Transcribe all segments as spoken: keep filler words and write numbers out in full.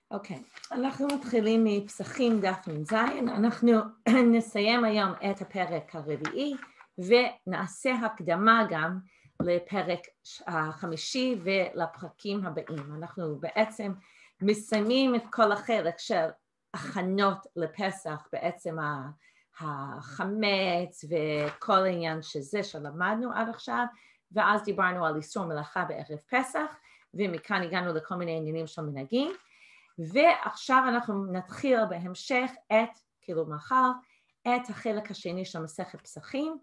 אוקיי, אנחנו מתחילים מפסחים דף מ"ז, אנחנו נסיים היום את הפרק הרביעי ונעשה הקדמה גם לפרק החמישי ולפרקים הבאים. אנחנו בעצם מסיימים את כל החלק של הכנות לפסח, בעצם החמץ וכל העניין שזה שלמדנו עד עכשיו, ואז דיברנו על איסור מלאכה בערב פסח, ומכאן הגענו לכל מיני עניינים של מנהגים. ועכשיו אנחנו נתחיל בהמשך את, כאילו מחר, את החלק השני של מסכת פסחים,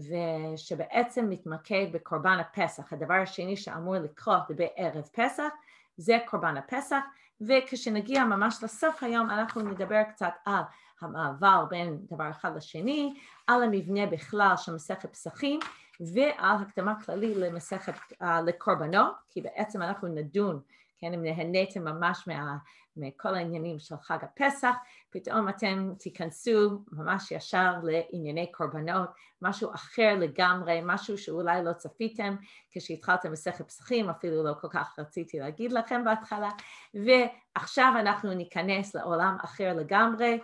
ושבעצם מתמקד בקורבן הפסח. הדבר השני שאמור לקרות בערב פסח, זה קורבן הפסח, וכשנגיע ממש לסוף היום, אנחנו נדבר קצת על המעבר בין דבר אחד לשני, על המבנה בכלל של מסכת פסחים, ועל הקדמה כללי למסכת, uh, לקורבנות, כי בעצם אנחנו נדון, כן, אם נהניתם ממש מה, מכל העניינים של חג הפסח, פתאום אתם תיכנסו ממש ישר לענייני קורבנות, משהו אחר לגמרי, משהו שאולי לא צפיתם כשהתחלתם מסכת פסחים, אפילו לא כל כך רציתי להגיד לכם בהתחלה, ועכשיו אנחנו ניכנס לעולם אחר לגמרי,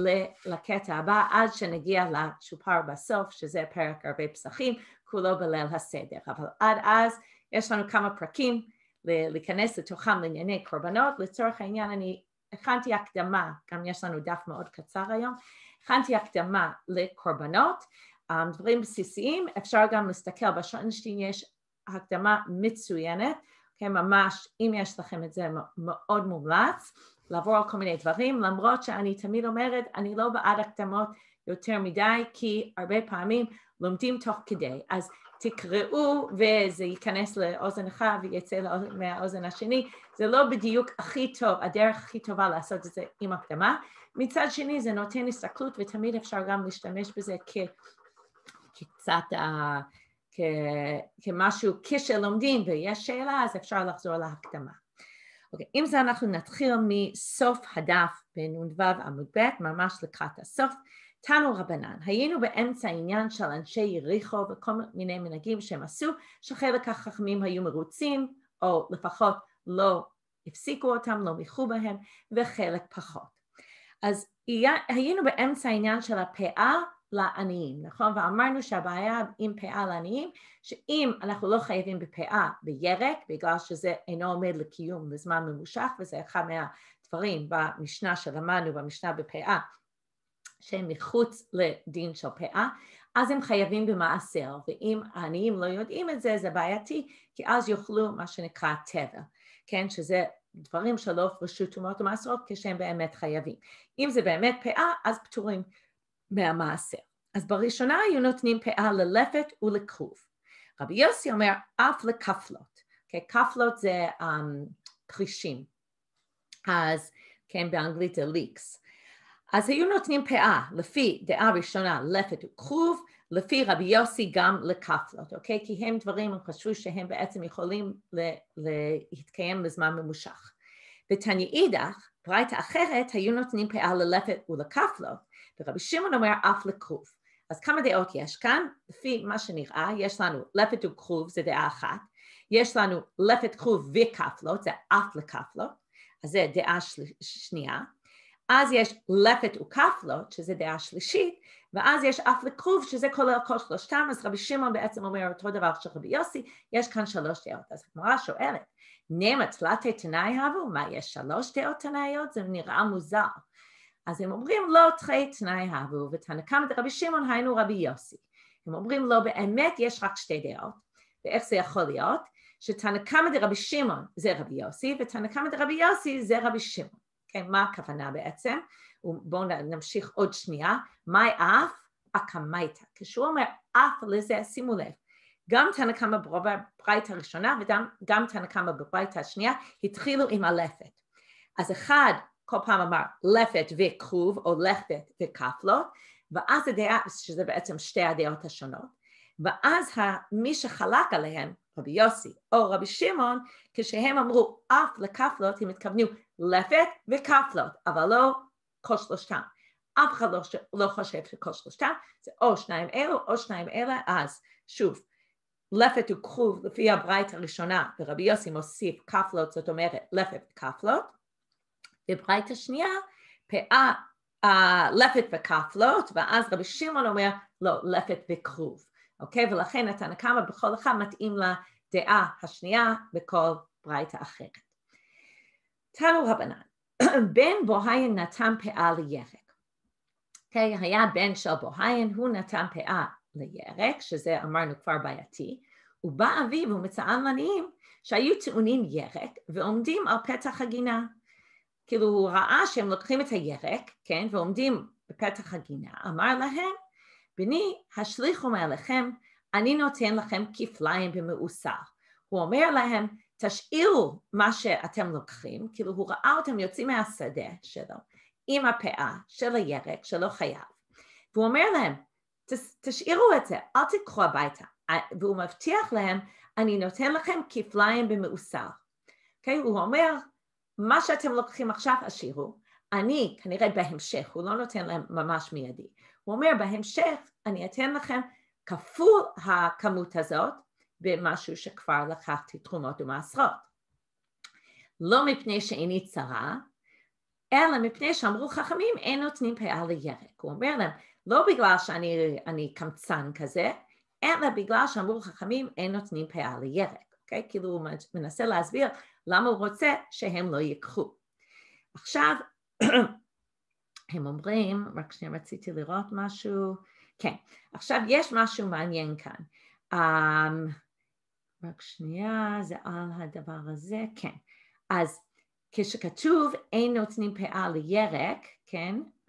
לקטע הבא, עד שנגיע לשופר בסוף, שזה פרק הרבה פסחים, כולו בליל הסדר. אבל עד אז יש לנו כמה פרקים, להיכנס לתוכם לענייני קורבנות. לצורך העניין אני הכנתי הקדמה, גם יש לנו דף מאוד קצר היום, הכנתי הקדמה לקורבנות, דברים בסיסיים, אפשר גם להסתכל בשוינשטיין, יש הקדמה מצוינת, כן, ממש אם יש לכם את זה מאוד מומלץ, לעבור על כל מיני דברים, למרות שאני תמיד אומרת, אני לא בעד הקדמות יותר מדי, כי הרבה פעמים לומדים תוך כדי, אז תקראו וזה ייכנס לאוזן אחד ויצא מהאוזן השני, זה לא בדיוק הכי טוב, הדרך הכי טובה לעשות את זה עם הקדמה, מצד שני זה נותן הסתכלות ותמיד אפשר גם להשתמש בזה כ, כקצת, uh, כ, כמשהו, כשלומדים ויש שאלה אז אפשר לחזור להקדמה. אוקיי, עם זה אנחנו נתחיל מסוף הדף בנ"ו עמוד ב', ממש לקראת הסוף. תנו רבנן, היינו באמצע העניין של אנשי יריחו וכל מיני מנהגים שהם עשו, שחלק החכמים היו מרוצים, או לפחות לא הפסיקו אותם, לא מיחו בהם, וחלק פחות. אז היינו באמצע העניין של הפאה לעניים, נכון? ואמרנו שהבעיה עם פאה לעניים, שאם אנחנו לא חייבים בפאה בירק, בגלל שזה אינו עומד לקיום לזמן ממושך, וזה אחד מהדברים במשנה שלמדנו, במשנה בפאה, שהם מחוץ לדין של פאה, אז הם חייבים במעשר, ואם העניים לא יודעים את זה, זה בעייתי, כי אז יאכלו מה שנקרא טבע, כן, שזה דברים שלא הופרשו תרומות ומעשרות, כשהם באמת חייבים. אם זה באמת פאה, אז פטורים מהמעשר. אז בראשונה היו נותנים פאה ללפת ולכרוב. רבי יוסי אומר, אף לכפלות, כן, כפלות זה um, פרישים, אז כן, באנגלית זה ליקס, אז היו נותנים פאה, לפי דעה ראשונה לפת וכרוב, לפי רבי יוסי גם לכפלות, אוקיי? כי הם דברים, הם חשבו שהם בעצם יכולים להתקיים לזמן ממושך. בתניא אידך, ברייתא אחרת, היו נותנים פאה ללפת ולכפלות, ורבי שמעון אומר אף לכרוב. אז כמה דעות יש כאן? לפי מה שנראה, יש לנו לפת וכרוב, זה דעה אחת, יש לנו לפת כרוב וכפלות, זה אף לכפלות, אז זה דעה שנייה, אז יש לפת וכפלות, שזה דעה שלישית, ואז יש אף לכרוב, שזה כולל כל שלושתם, אז רבי שמעון בעצם אומר אותו דבר של רבי יוסי, יש כאן שלוש דעות. אז הגמרא שואלת, נמה תלתי תנאי הבו, מה יש שלוש דעות תנאיות? זה נראה מוזר. אז הם אומרים לא תרי תנאי הבו, ותנא קמא דרבי שמעון היינו רבי יוסי. הם אומרים לא, באמת יש רק שתי דעות, ואיך זה יכול להיות? שתנא קמא דרבי שמעון זה רבי יוסי, ותנא קמא דרבי יוסי זה רבי שמעון. כן, מה הכוונה בעצם? בואו נמשיך עוד שנייה. מאי אף? אקמייתא. כשהוא אומר אף לזה, שימו לב, גם תנא קמא בברייתא הראשונה וגם תנא קמא בברייתא השנייה התחילו עם הלפת. אז אחד כל פעם אמר לפת וכרוב או לפת וכפלות, ואז הדעה, שזה בעצם שתי הדעות השונות, ואז מי שחלק עליהם, רבי יוסי או רבי שמעון, כשהם אמרו אף לכפלות, הם התכוונו לפת וכפלות, אבל לא כל שלושתם. אף אחד לא, לא חושב שכל שלושתם, זה או שניים אלו או שניים אלה, אז שוב, לפת וכרוב לפי הברייתא הראשונה, ורבי יוסי מוסיף כפלות, זאת אומרת לפת וכפלות, בברייתא שנייה, פאה, uh, לפת וכפלות, ואז רבי שמעון אומר, לא, לפת וכרוב. אוקיי? ולכן התנא קמא בכל אחד מתאים לדעה השנייה בכל ברייתא אחרת. תנו רבנן, בן בוהיין נתן פאה לירק. אוקיי? היה בן של בוהיין, הוא נתן פאה לירק, שזה אמרנו כבר בעייתי, ובא אביו ומצאן לעניים שהיו טעונים ירק ועומדים על פתח הגינה. כאילו הוא ראה שהם לוקחים את הירק, כן, ועומדים בפתח הגינה, אמר להם, בני, השליחו מעליכם, אני נותן לכם כפליים במאוסר. הוא אומר להם, תשאירו מה שאתם לוקחים, כאילו הוא ראה אותם יוצאים מהשדה שלו, עם הפאה של הירק שלא חייב. והוא אומר להם, תשאירו את זה, אל תיקחו הביתה. והוא מבטיח להם, אני נותן לכם כפליים במאוסר. Okay? הוא אומר, מה שאתם לוקחים עכשיו השאירו, אני כנראה בהמשך, הוא לא נותן להם ממש מיידי. הוא אומר, בהמשך אני אתן לכם כפול הכמות הזאת, במשהו שכבר לקחתי תרומות ומעשרות. לא מפני שאיני צרה, אלא מפני שאמרו חכמים, אין נותנים פאה לירק. הוא אומר להם, לא בגלל שאני אני קמצן כזה, אלא בגלל שאמרו חכמים, אין נותנים פאה לירק. אוקיי? כאילו הוא מנסה להסביר למה הוא רוצה שהם לא ייקחו. עכשיו, הם אומרים, רק שנייה רציתי לראות משהו, כן, עכשיו יש משהו מעניין כאן. Um, רק שנייה, זה על הדבר הזה, כן. אז כשכתוב אין נותנים פאה לירק, כן, um,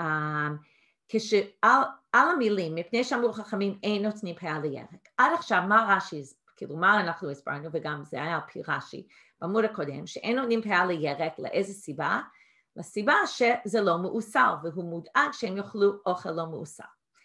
כשעל על המילים, מפני שאמרו חכמים אין נותנים פאה לירק. עד עכשיו מה רש"י, כאילו מה אנחנו הסברנו, וגם זה היה על פי רש"י בעמוד הקודם, שאין נותנים פאה לירק, לאיזה סיבה? לסיבה שזה לא מאוסר, והוא מודאג שהם יאכלו אוכל לא מאוסר.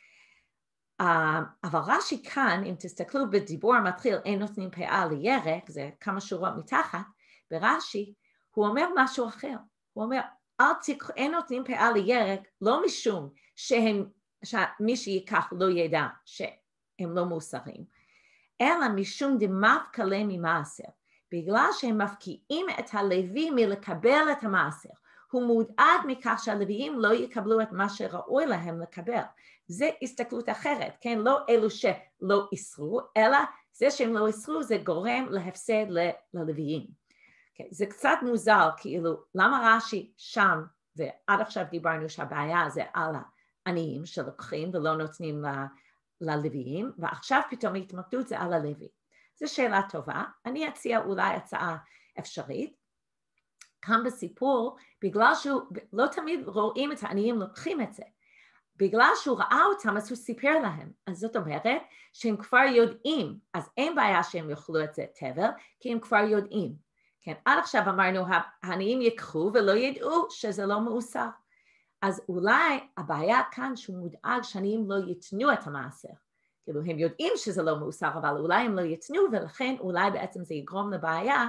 אבל רש"י כאן, אם תסתכלו בדיבור המתחיל, אין נותנים פאה לירק, זה כמה שורות מתחת, ברש"י, הוא אומר משהו אחר. הוא אומר, אין נותנים פאה לירק, לא משום שהם, שמי שיקח לא ידע שהם לא מאוסרים, אלא משום דמפקא ליה ממעשר, בגלל שהם מפקיעים את הלוי מלקבל את המעשר. הוא מודאג מכך שהלוויים לא יקבלו את מה שראוי להם לקבל. זה הסתכלות אחרת, כן? לא אלו שלא איסרו, אלא זה שהם לא איסרו זה גורם להפסד ללוויים. Okay, זה קצת מוזר, כאילו, למה רש"י שם, ועד עכשיו דיברנו שהבעיה זה על העניים שלוקחים ולא נותנים ללוויים, ועכשיו פתאום ההתמקדות זה על הלוי. זו שאלה טובה, אני אציע אולי הצעה אפשרית, כאן בסיפור, בגלל שהוא, לא תמיד רואים את העניים לוקחים את זה, בגלל שהוא ראה אותם אז הוא סיפר להם, אז זאת אומרת שהם כבר יודעים, אז אין בעיה שהם יאכלו את זה טבל, כי הם כבר יודעים, כן, עד עכשיו אמרנו העניים יקחו ולא ידעו שזה לא מאוסר, אז אולי הבעיה כאן שהוא מודאג שעניים לא יתנו את המעשר, כאילו הם יודעים שזה לא מאוסר, אבל אולי הם לא יתנו ולכן אולי בעצם זה יגרום לבעיה,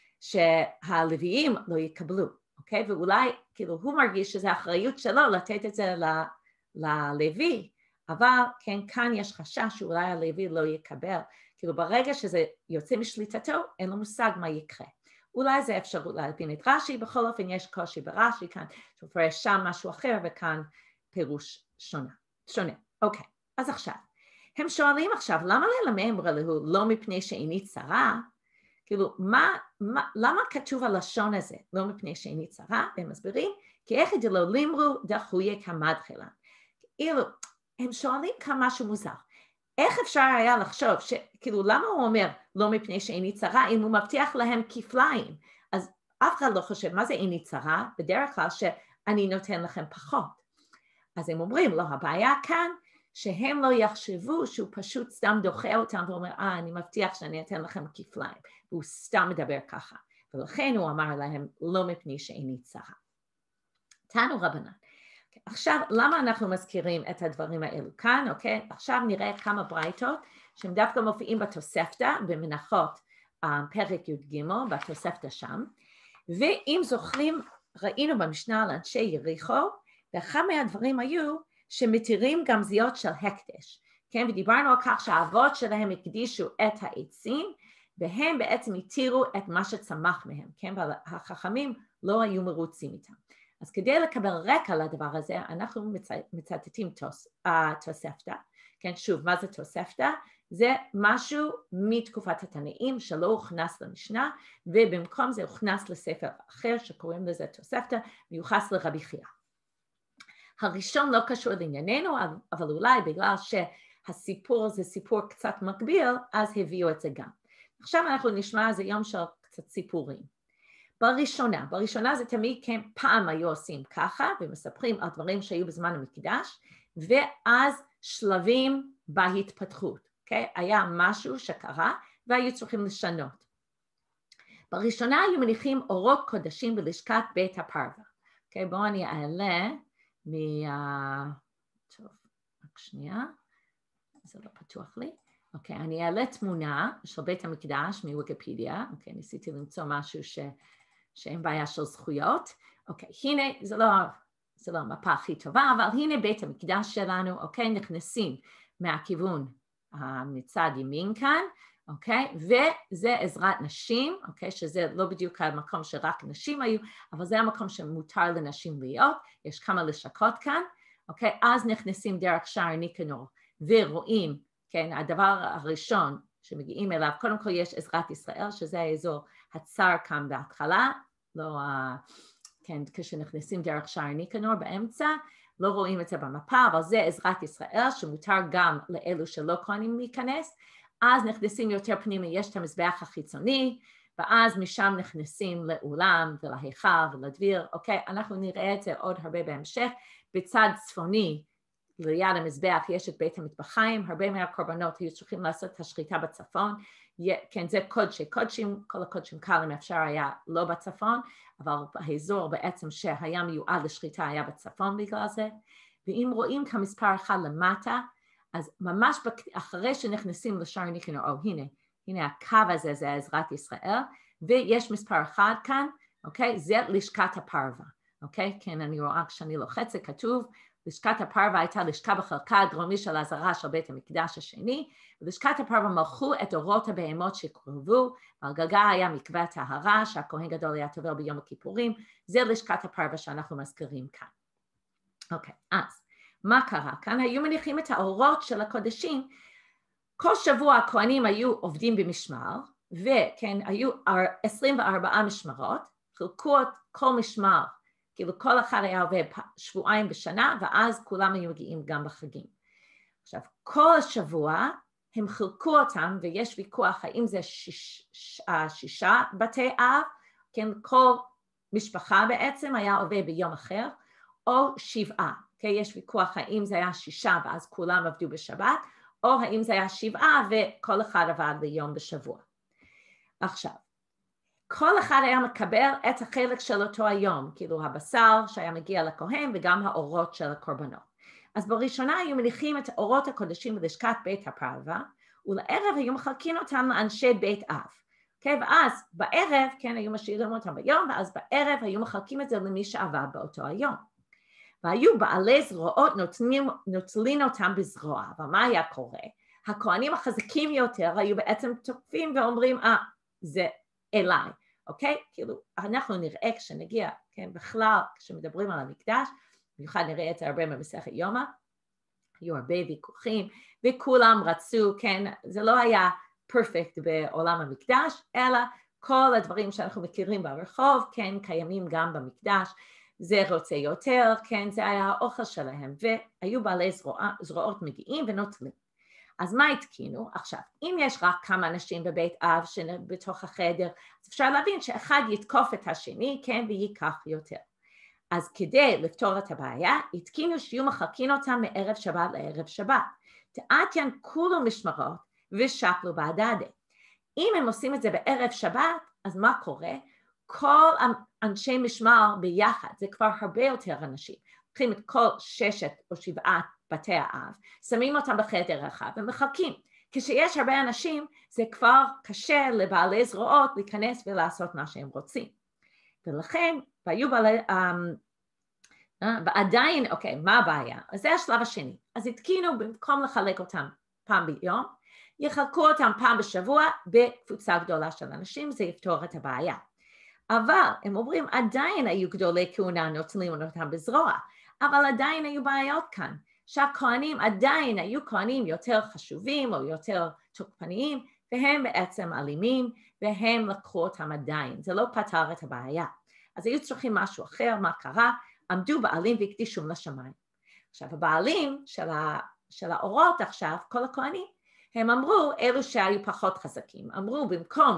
שהלוויים לא יקבלו, אוקיי? ואולי, כאילו, הוא מרגיש שזה האחריות שלו לתת את זה ללוי, אבל כן, כאן יש חשש שאולי הלוי לא יקבל, כאילו, ברגע שזה יוצא משליטתו, אין לו מושג מה יקרה. אולי זה אפשרות להבין את רש"י, בכל אופן יש קושי ברש"י כאן, שפרש שם משהו אחר, וכאן פירוש שונה, שונה. אוקיי, אז עכשיו, הם שואלים עכשיו, למה ללמד לו לא מפני שאיני צרה? כאילו, מה, מה, למה כתוב הלשון הזה? לא מפני שאיני צרה, והם מסבירים, כי איך דלא לימרו דחויה כמדחלה. כאילו, הם שואלים כאן משהו מוזר. איך אפשר היה לחשוב, ש, כאילו, למה הוא אומר לא מפני שאיני צרה, אם הוא מבטיח להם כפליים? אז אף אחד לא חושב, מה זה איני צרה? בדרך כלל שאני נותן לכם פחות. אז הם אומרים, לא, הבעיה כאן, שהם לא יחשבו שהוא פשוט סתם דוחה אותם ואומר, אה, אני מבטיח שאני אתן לכם כפליים. והוא סתם מדבר ככה. ולכן הוא אמר להם, לא מפני שאיני צרה. תנו רבנן. עכשיו, למה אנחנו מזכירים את הדברים האלו כאן, אוקיי? עכשיו נראה כמה ברייתות, שהם דווקא מופיעים בתוספתא, במנחות פרק י"ג, בתוספתא שם. ואם זוכרים, ראינו במשנה על אנשי יריחו, ואחד מהדברים היו, שמתירים גם זיות של הקדש, כן? ודיברנו על כך שהאבות שלהם הקדישו את העצים, והם בעצם התירו את מה שצמח מהם, כן? והחכמים לא היו מרוצים איתם. אז כדי לקבל רקע לדבר הזה, אנחנו מצטטים תוספתא, כן, שוב, מה זה תוספתא? זה משהו מתקופת התנאים שלא הוכנס למשנה, ובמקום זה הוכנס לספר אחר שקוראים לזה תוספתא, מיוחס לרבי חייא. הראשון לא קשור לענייננו, אבל אולי בגלל שהסיפור זה סיפור קצת מקביל, אז הביאו את זה גם. עכשיו אנחנו נשמע, זה יום של קצת סיפורים. בראשונה, בראשונה זה תמיד כן, פעם היו עושים ככה, ומספרים על דברים שהיו בזמן המקדש, ואז שלבים בהתפתחות, אוקיי? היה משהו שקרה, והיו צריכים לשנות. בראשונה היו מניחים אורות קודשים בלשכת בית הפרווה. אוקיי, בואו אני אעלה מ... טוב, רק שנייה, זה לא פתוח לי. אוקיי, אני אעלה תמונה של בית המקדש מוויקיפדיה. אוקיי, ניסיתי למצוא משהו ש... שאין בעיה של זכויות. אוקיי, הנה, זה לא, זה לא המפה הכי טובה, אבל הנה בית המקדש שלנו, אוקיי, נכנסים מהכיוון מצד ימין כאן, אוקיי, וזה עזרת נשים, אוקיי, שזה לא בדיוק המקום שרק נשים היו, אבל זה המקום שמותר לנשים להיות, יש כמה לשכות כאן, אוקיי, אז נכנסים דרך שער ניקנור, ורואים, כן, הדבר הראשון שמגיעים אליו, קודם כל יש עזרת ישראל, שזה האזור הצר כאן בהתחלה, לא, כן, כשנכנסים דרך שער ניקנור באמצע, לא רואים את זה במפה, אבל זה עזרת ישראל, שמותר גם לאלו שלא כהנים להיכנס, אז נכנסים יותר פנימה, יש את המזבח החיצוני, ואז משם נכנסים לאולם ולהיכל ולדביר, אוקיי, אנחנו נראה את זה עוד הרבה בהמשך, בצד צפוני, ליד המזבח יש את בית המטבחיים, הרבה מהקורבנות היו צריכים לעשות את השחיטה בצפון, כן, זה קודשי קודשים, כל הקודשים קלים אפשר היה לא בצפון, אבל האזור בעצם שהיה מיועד לשחיטה היה בצפון בגלל זה, ואם רואים כמספר אחד למטה, אז ממש אחרי שנכנסים לשער ניקנור, או הנה, הנה הקו הזה זה עזרת ישראל, ויש מספר אחד כאן, אוקיי, זה לשכת הפרווה, אוקיי, כן, אני רואה כשאני לוחצת, כתוב, לשכת הפרווה הייתה לשכה בחלקה הדרומי של הזרה של בית המקדש השני, ולשכת הפרווה מלכו את אורות הבהמות שקרבו, ועל גגה היה מקווה טהרה שהכהן גדול היה טובל ביום הכיפורים, זה לשכת הפרווה שאנחנו מזכירים כאן. אוקיי, אז מה קרה? כאן היו מניחים את האורות של הקודשים, כל שבוע הכהנים היו עובדים במשמר, וכן, היו עשרים וארבע משמרות, חילקו את כל משמר, כאילו כל אחד היה עובד שבועיים בשנה, ואז כולם היו מגיעים גם בחגים. עכשיו, כל השבוע הם חילקו אותם, ויש ויכוח האם זה שיש, שישה בתי אב, כן, כל משפחה בעצם היה עובד ביום אחר, או שבעה, כן, יש ויכוח האם זה היה שישה, ואז כולם עבדו בשבת, או האם זה היה שבעה, וכל אחד עבד ביום בשבוע. עכשיו, כל אחד היה מקבל את החלק של אותו היום, כאילו הבשר שהיה מגיע לכהן וגם האורות של הקורבנות. אז בראשונה היו מניחים את האורות הקודשים בלשכת בית הפרווה, ולערב היו מחלקים אותם לאנשי בית אב. Okay, ואז בערב, כן, היו משאירים אותם ביום, ואז בערב היו מחלקים את זה למי שעבד באותו היום. והיו בעלי זרועות נוטלים, נוטלים אותם בזרוע, אבל מה היה קורה? הכהנים החזקים יותר היו בעצם תוקפים ואומרים, אה, זה אליי. אוקיי? כאילו, אנחנו נראה כשנגיע, כן, בכלל, כשמדברים על המקדש, במיוחד נראה את זה הרבה במסכת יומא, היו הרבה ויכוחים, וכולם רצו, כן, זה לא היה פרפקט בעולם המקדש, אלא כל הדברים שאנחנו מכירים ברחוב, כן, קיימים גם במקדש, זה רוצה יותר, כן, זה היה האוכל שלהם, והיו בעלי זרוע, זרועות מגיעים ונוטלים. אז מה התקינו? עכשיו, אם יש רק כמה אנשים בבית אב בתוך החדר, אז אפשר להבין שאחד יתקוף את השני, כן, וייקח יותר. אז כדי לפתור את הבעיה, התקינו שיהיו מחלקים אותם מערב שבת לערב שבת. תעתיין כולו משמרות ושקלו בעדדה. אם הם עושים את זה בערב שבת, אז מה קורה? כל אנשי משמר ביחד, זה כבר הרבה יותר אנשים. לוקחים את כל ששת או שבעת בתי האב, שמים אותם בחדר אחד ומחלקים. כשיש הרבה אנשים, זה כבר קשה לבעלי זרועות להיכנס ולעשות מה שהם רוצים. ולכן, והיו בעלי, um, ועדיין, אוקיי, מה הבעיה? אז זה השלב השני. אז התקינו במקום לחלק אותם פעם ביום, יחלקו אותם פעם בשבוע בקבוצה גדולה של אנשים, זה יפתור את הבעיה. אבל הם אומרים עדיין היו גדולי כהונה נוטלים אותם בזרוע, אבל עדיין היו בעיות כאן, שהכהנים עדיין היו כהנים יותר חשובים או יותר תוקפניים, והם בעצם אלימים, והם לקחו אותם עדיין, זה לא פתר את הבעיה. אז היו צריכים משהו אחר, מה קרה? עמדו בעלים והקדישום לשמיים. עכשיו הבעלים של, ה, של האורות עכשיו, כל הכהנים, הם אמרו, אלו שהיו פחות חזקים, אמרו במקום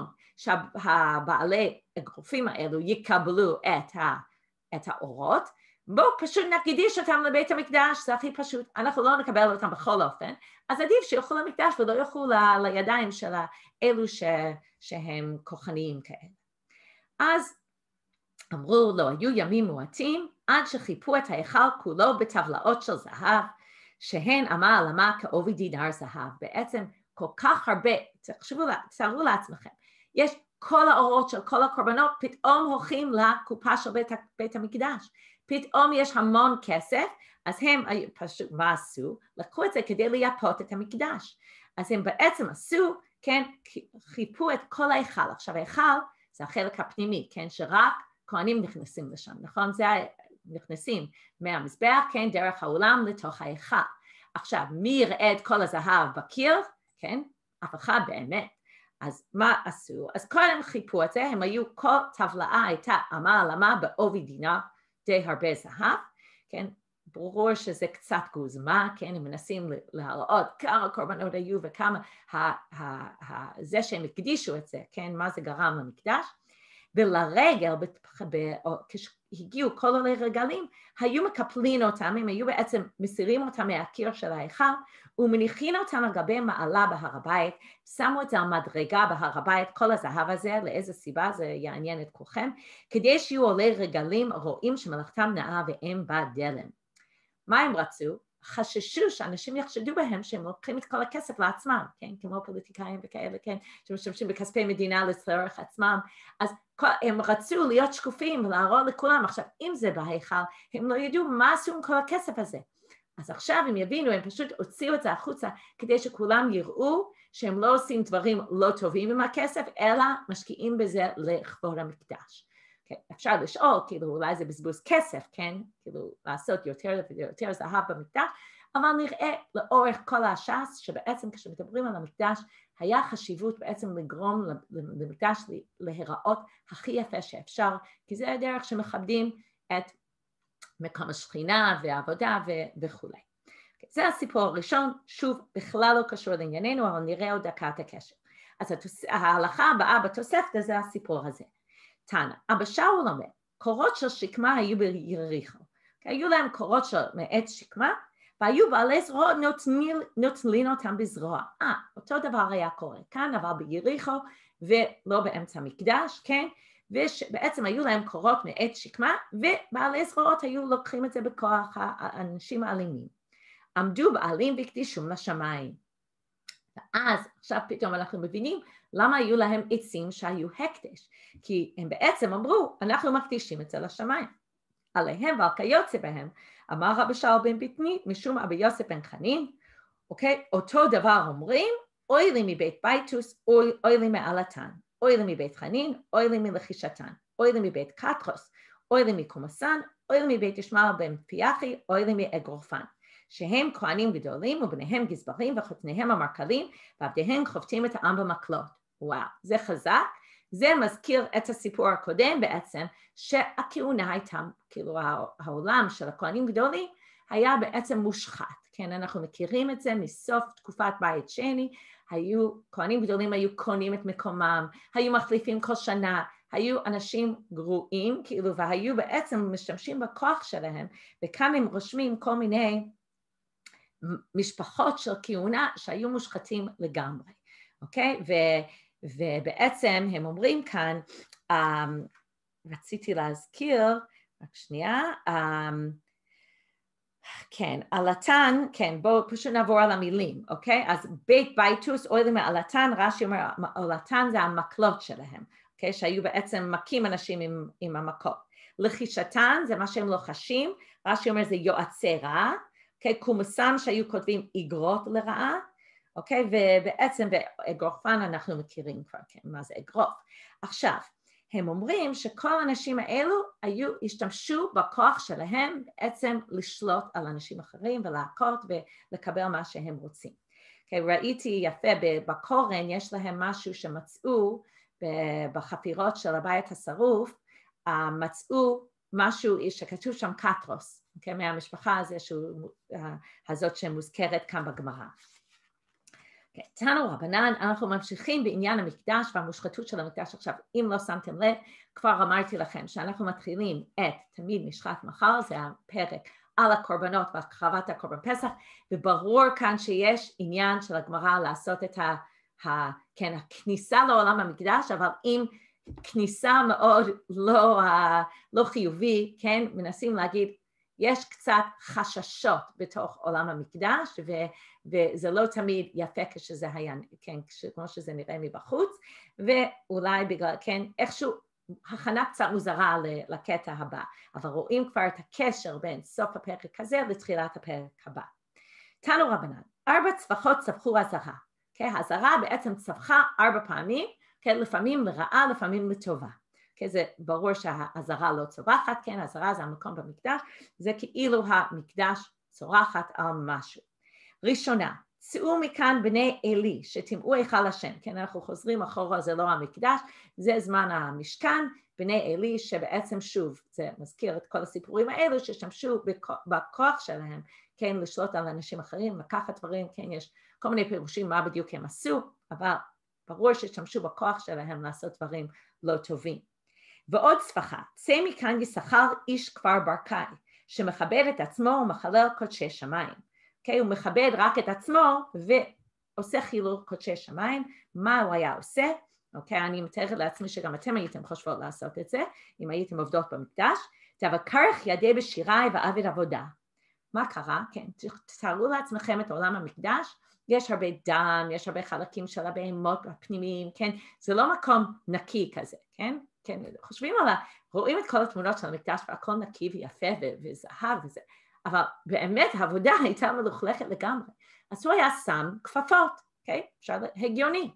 שהבעלי אגרופים האלו יקבלו את, ה, את האורות, בואו פשוט נקדיש אותם לבית המקדש, זה הכי פשוט, אנחנו לא נקבל אותם בכל אופן, אז עדיף שילכו למקדש ולא ילכו ל, לידיים של אלו ש, שהם כוחניים כאלה. אז אמרו לו, היו ימים מועטים, עד שחיפו את ההיכל כולו בטבלאות של זהב, שהן אמה על אמה כעובי דינר זהב. בעצם כל כך הרבה, תחשבו, תארו לעצמכם, יש כל האורות של כל הקורבנות, פתאום הולכים לקופה של בית, בית המקדש. פתאום יש המון כסף, אז הם פשוט, מה עשו? לקחו את זה כדי לייפות את המקדש. אז הם בעצם עשו, כן, חיפו את כל ההיכל. עכשיו ההיכל זה החלק הפנימי, כן, שרק כהנים נכנסים לשם, נכון? זה נכנסים מהמזבח, כן, דרך האולם לתוך ההיכל. עכשיו, מי יראה את כל הזהב בקיר? כן, אף אחד באמת. אז מה עשו? אז קודם חיפו את זה, הם היו, כל טבלאה הייתה אמה על אמה בעובי דינר, די הרבה זהב, כן, ברור שזה קצת גוזמה, כן, הם מנסים להראות כמה קורבנות היו וכמה ה, ה, ה, זה שהם הקדישו את זה, כן, מה זה גרם למקדש, ולרגל, כשהגיעו כל עולי רגלים, היו מקפלים אותם, הם היו בעצם מסירים אותם מהקיר של ההיכל, ומניחים אותם על גבי מעלה בהר הבית, שמו את זה על מדרגה בהר הבית, כל הזהב הזה, לאיזה סיבה זה יעניין את כולכם, כדי שיהיו עולי רגלים רואים שמלאכתם נאה והם בה דלם. מה הם רצו? חששו שאנשים יחשדו בהם שהם לוקחים את כל הכסף לעצמם, כן? כמו פוליטיקאים וכאלה, כן? שמשתמשים בכספי מדינה לצורך עצמם, אז הם רצו להיות שקופים ולהראות לכולם. עכשיו, אם זה בהיכל, הם לא ידעו מה עשו עם כל הכסף הזה. אז עכשיו הם יבינו, הם פשוט הוציאו את זה החוצה, כדי שכולם יראו שהם לא עושים דברים לא טובים עם הכסף, אלא משקיעים בזה לכבוד המקדש. Okay, אפשר לשאול, כאילו אולי זה בזבוז כסף, כן? כאילו לעשות יותר ויותר זהב במקדש, אבל נראה לאורך כל הש"ס, שבעצם כשמדברים על המקדש, היה חשיבות בעצם לגרום למקדש להיראות הכי יפה שאפשר, כי זה הדרך שמכבדים את מקום השכינה והעבודה וכו'. Okay, זה הסיפור הראשון, שוב, בכלל לא קשור לענייננו, אבל נראה עוד דקה את הקשר. אז התוס... ההלכה הבאה בתוספתא זה הסיפור הזה. תנא, אבא שאול אומר, קורות של שקמה היו ביריחו, היו להם קורות של מעץ שקמה, והיו בעלי זרועות נוטלים אותם בזרוע. אה, אותו דבר היה קורה כאן, אבל ביריחו ולא באמצע מקדש, כן? ובעצם היו להם קורות מעץ שקמה, ובעלי זרועות היו לוקחים את זה בכוח האנשים האלימים. עמדו בעלים והקדישום לשמיים. ואז עכשיו פתאום אנחנו מבינים למה היו להם עצים שהיו הקדש, כי הם בעצם אמרו, אנחנו מקדישים את זה לשמיים. עליהם ועל כיוצא בהם, אמר רבי שאול בן בטני, משום רבי יוסף בן חנין, אוקיי? אותו דבר אומרים, אוי לי מבית בייטוס, אוי, אוי לי מעלתן, אוי לי מבית חנין, אוי לי מלחישתן, אוי לי מבית קטרוס, אוי לי מקומסן, אוי לי מבית ישמעאל בן פיאחי, אוי לי מאגרופן. שהם כהנים גדולים ובניהם גזברים וחותניהם המרכלים ועבדיהם חובטים את העם במקלות. וואו, זה חזק, זה מזכיר את הסיפור הקודם בעצם, שהכהונה הייתה, כאילו העולם של הכהנים גדולים היה בעצם מושחת, כן, אנחנו מכירים את זה מסוף תקופת בית שני, היו, כהנים גדולים היו קונים את מקומם, היו מחליפים כל שנה, היו אנשים גרועים, כאילו, והיו בעצם משתמשים בכוח שלהם, וכאן הם רושמים כל מיני משפחות של כהונה שהיו מושחתים לגמרי, אוקיי? ו, ובעצם הם אומרים כאן, um, רציתי להזכיר, רק שנייה, um, כן, עלתן, כן, בואו פשוט נעבור על המילים, אוקיי? אז בית בייטוס, אוי למעלתן, רש"י אומר, עלתן זה המקלות שלהם, אוקיי? שהיו בעצם מכים אנשים עם, עם המכות. לחישתן זה מה שהם לוחשים, רש"י אומר זה יועצי רע, אוקיי, קומסן שהיו כותבים איגרות לרעה, אוקיי, ובעצם באגרופן אנחנו מכירים כבר, כן, מה זה אגרוף. עכשיו, הם אומרים שכל האנשים האלו היו, השתמשו בכוח שלהם בעצם לשלוט על אנשים אחרים ולהכות ולקבל מה שהם רוצים. Okay, ראיתי יפה בקורן, יש להם משהו שמצאו בחפירות של הבית השרוף, מצאו משהו שכתוב שם קטרוס, okay, מהמשפחה הזה, שהוא, הזאת שמוזכרת כאן בגמרא. תנו רבנן, אנחנו ממשיכים בעניין המקדש והמושחתות של המקדש. עכשיו, אם לא שמתם לב, כבר אמרתי לכם שאנחנו מתחילים את תמיד משחת מחר, זה הפרק על הקורבנות והקרבת הקורבן פסח, וברור כאן שיש עניין של הגמרא לעשות את ה, ה, כן, הכניסה לעולם המקדש, אבל עם כניסה מאוד לא, לא חיובי, כן, מנסים להגיד, יש קצת חששות בתוך עולם המקדש, ו, וזה לא תמיד יפה כשזה היה, כן, כמו שזה נראה מבחוץ, ואולי בגלל, כן, איכשהו הכנה קצת מוזרה לקטע הבא, אבל רואים כבר את הקשר בין סוף הפרק הזה לתחילת הפרק הבא. תנו רבנן, ארבע צווחות צווחו הזרה, כן, הזרה בעצם צווחה ארבע פעמים, כן, לפעמים לרעה, לפעמים לטובה. Okay, זה ברור שהזרה לא צורחת, כן, הזרה זה המקום במקדש, זה כאילו המקדש צורחת על משהו. ראשונה, צאו מכאן בני אלי, שתמאו היכל השם, כן, אנחנו חוזרים אחורה, זה לא המקדש, זה זמן המשכן, בני אלי שבעצם שוב, זה מזכיר את כל הסיפורים האלו, ששמשו בכוח שלהם, כן, לשלוט על אנשים אחרים, לקחת דברים, כן, יש כל מיני פירושים מה בדיוק הם עשו, אבל ברור ששמשו בכוח שלהם לעשות דברים לא טובים. ועוד צווחה, צא מכאן יששכר איש כפר ברקאי, שמכבד את עצמו ומחלל קודשי שמיים. Okay, הוא מכבד רק את עצמו ועושה חילול קודשי שמיים. מה הוא היה עושה? Okay, אני מתארת לעצמי שגם אתם הייתם חושבות לעשות את זה, אם הייתם עובדות במקדש. תבקרך ידי בשירי ועבד עבודה. מה קרה? כן, תארו לעצמכם את עולם המקדש, יש הרבה דם, יש הרבה חלקים של הבהמות הפנימיים, כן? זה לא מקום נקי כזה, כן? כן, חושבים עליו, רואים את כל התמונות של המקדש והכל נקי ויפה וזהב וזה, אבל באמת העבודה הייתה מלוכלכת לגמרי. אז הוא היה שם כפפות, אוקיי? אפשר הגיוני.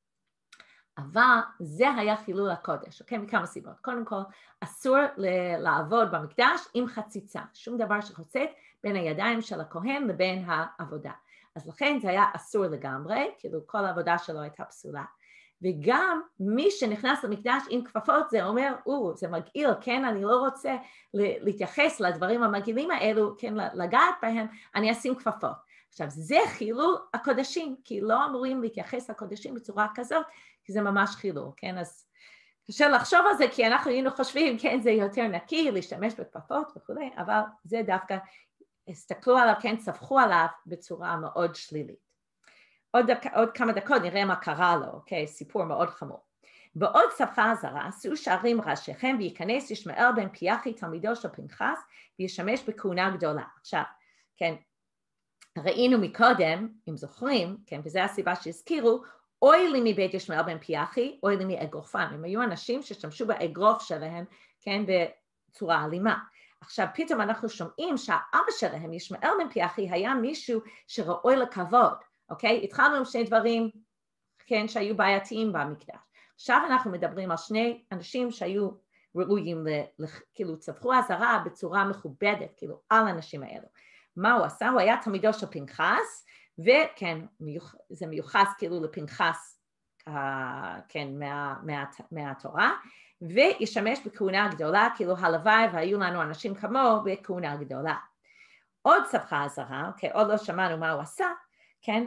אבל זה היה חילול הקודש, אוקיי? מכמה סיבות. קודם כל, אסור לעבוד במקדש עם חציצה, שום דבר שחוצץ בין הידיים של הכהן לבין העבודה. אז לכן זה היה אסור לגמרי, כאילו כל העבודה שלו הייתה פסולה. וגם מי שנכנס למקדש עם כפפות זה אומר, או, זה מגעיל, כן, אני לא רוצה להתייחס לדברים המגעילים האלו, כן, לגעת בהם, אני אשים כפפות. עכשיו, זה חילול הקודשים, כי לא אמורים להתייחס לקודשים בצורה כזאת, כי זה ממש חילול, כן, אז קשה לחשוב על זה, כי אנחנו היינו חושבים, כן, זה יותר נקי, להשתמש בכפפות וכו', אבל זה דווקא, הסתכלו עליו, כן, צווחו עליו בצורה מאוד שלילית. עוד, דק, עוד כמה דקות נראה מה קרה לו, אוקיי? סיפור מאוד חמור. בעוד צווחה הזרה, שאו שערים ראשיכם וייכנס ישמעאל בן פיחי תלמידו של פנחס וישמש בכהונה גדולה. עכשיו, כן, ראינו מקודם, אם זוכרים, כן, וזו הסיבה שהזכירו, אוי לי מבית ישמעאל בן פיחי, אוי לי מאגרופם. הם היו אנשים ששמשו באגרוף שלהם, כן, בצורה אלימה. עכשיו, פתאום אנחנו שומעים שהאבא שלהם, ישמעאל בן פיחי, היה מישהו שראוי לכבוד. אוקיי? התחלנו עם שני דברים, כן, שהיו בעייתיים במקדש. עכשיו אנחנו מדברים על שני אנשים שהיו ראויים, כאילו צווחו הזרה בצורה מכובדת, כאילו על האנשים האלו. מה הוא עשה? הוא היה תלמידו של פנחס, וכן, זה מיוחס כאילו לפנחס, כן, מה, מה, מהתורה, וישמש בכהונה גדולה, כאילו הלוואי והיו לנו אנשים כמו בכהונה גדולה. עוד צווחה הזרה, אוקיי, עוד לא שמענו מה הוא עשה, כן,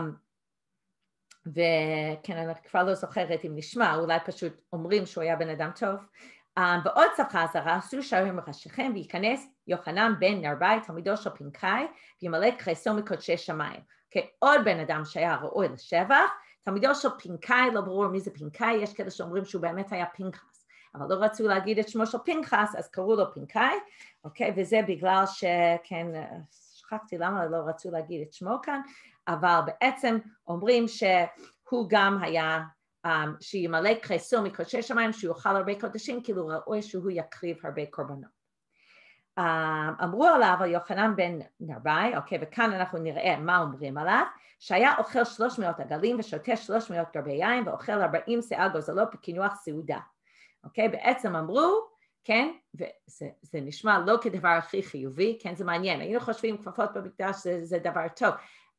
וכן, אני כבר לא זוכרת אם נשמע, אולי פשוט אומרים שהוא היה בן אדם טוב. ועוד צווחה הזרה, שאו שערים ראשיכם וייכנס יוחנן בן נרבי, תלמידו של פנקאי, וימלא כרסו מקודשי שמיים. עוד בן אדם שהיה ראוי לשבח, תלמידו של פנקאי, לא ברור מי זה פנקאי, יש כאלה שאומרים שהוא באמת היה פנחס, אבל לא רצו להגיד את שמו של פנחס, אז קראו לו פנקאי, אוקיי, וזה בגלל שכן, שכחתי למה לא רצו להגיד את שמו כאן, אבל בעצם אומרים שהוא גם היה, um, שימלא כרסו מקודשי שמיים, שיוכל הרבה קודשים, כאילו ראוי שהוא יקריב הרבה קורבנות. Um, אמרו עליו על יוחנן בן נרבי, אוקיי, וכאן אנחנו נראה מה אומרים עליו, שהיה אוכל שלוש מאות עגלים ושותה שלוש מאות גרבי יין, ואוכל ארבעים שאה גוזלות בקינוח סעודה. אוקיי? בעצם אמרו, כן, וזה זה נשמע לא כדבר הכי חיובי, כן, זה מעניין, היינו חושבים כפפות במקדש זה, זה דבר טוב,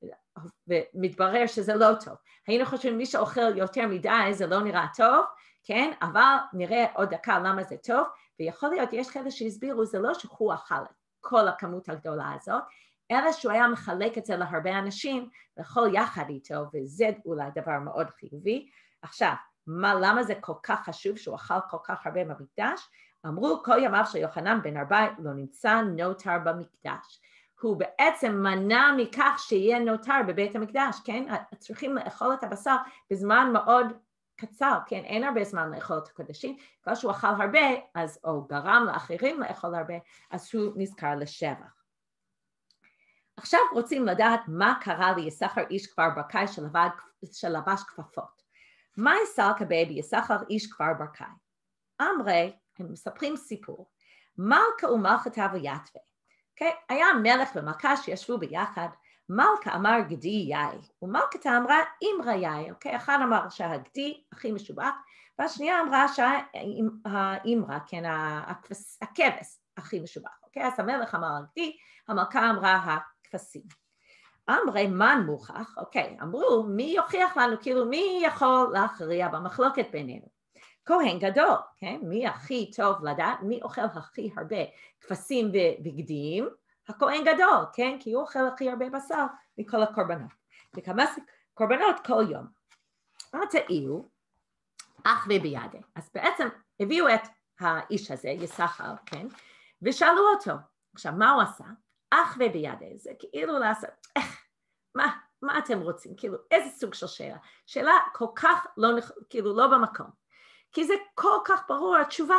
ומתברר שזה לא טוב, היינו חושבים מי שאוכל יותר מדי זה לא נראה טוב, כן, אבל נראה עוד דקה למה זה טוב, ויכול להיות, יש כאלה שהסבירו, זה לא שהוא אכל את כל הכמות הגדולה הזאת, אלא שהוא היה מחלק את זה להרבה אנשים, לאכול יחד איתו, וזה אולי דבר מאוד חיובי. עכשיו, מה, למה זה כל כך חשוב שהוא אכל כל כך הרבה במקדש? אמרו כל ימיו של יוחנן בן ארבעי לא נמצא נותר במקדש. הוא בעצם מנע מכך שיהיה נותר בבית המקדש, כן? צריכים לאכול את הבשר בזמן מאוד קצר, כן? אין הרבה זמן לאכול את הקודשים, כבר שהוא אכל הרבה, אז, או גרם לאחרים לאכול הרבה, אז הוא נזכר לשבח. עכשיו רוצים לדעת מה קרה ליששכר איש כפר ברקאי שלבש כפפות. מה יסלקה ביששכר איש כפר ברקאי? אמרי, הם מספרים סיפור, מלכה ומלכתה ויתווה. Okay? היה מלך ומלכה שישבו ביחד, מלכה אמר גדי יאי, ומלכתה אמרה אמרה יאי, okay? אחד אמר שהגדי הכי משובח, והשנייה אמרה שהאמרה, כן, הכבש הכי משובח. Okay? אז המלך אמר הגדי, המלכה אמרה הכבשים. אמרי מן מוכח, אוקיי, okay, אמרו מי יוכיח לנו, כאילו מי יכול להכריע במחלוקת בינינו? כהן גדול, כן? מי הכי טוב לדעת, מי אוכל הכי הרבה כבשים ובגדים? הכהן גדול, כן? כי הוא אוכל הכי הרבה בשר מכל הקורבנות. וכמה קורבנות כל יום. תהיו אח ובידה. אז בעצם הביאו את האיש הזה, יששכר, כן? ושאלו אותו. עכשיו, מה הוא עשה? אח ובידה. זה כאילו לעשות, איך, מה, מה אתם רוצים? כאילו, איזה סוג של שאלה? שאלה כל כך לא, כאילו, לא במקום. כי זה כל כך ברור התשובה.